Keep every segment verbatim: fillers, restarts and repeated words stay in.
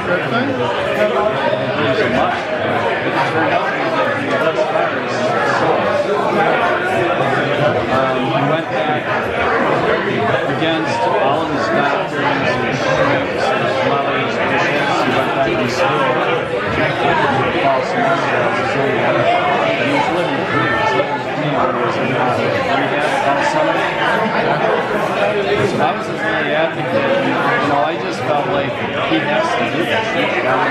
good thing? It was a must. It turned out to be the best fighters. Um, he went back against all of his doctors, his scripts, his mothers, his patients. He went back to school. Fall semester, I was his only one. And he was living with me. He was living with me when he was in rehab all summer. So I was his early advocate. You know, I just felt like he has to do this. You know,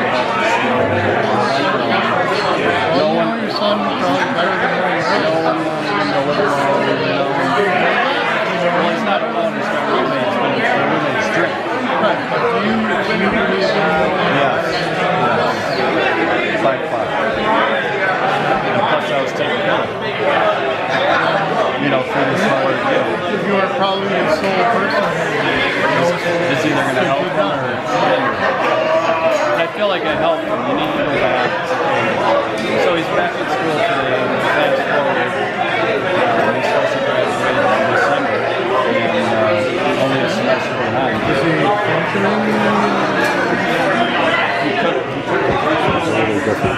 no one, your son probably better than no one wants him to live alone, you know. Well, he's not alone, he's got roommates, but the roommates drink. Right, but do you, do you believe in Yes. Yes. By far. And plus I was taking care of him. You know, through this whole ordeal. you are probably the sole person It's either going to help him or hinder. I feel like I helped him. You need to go back. So he's back in school today. Fast forward. Uh, he's supposed to graduate in December. And uh, only a semester behind. Is he functioning? He took, he took the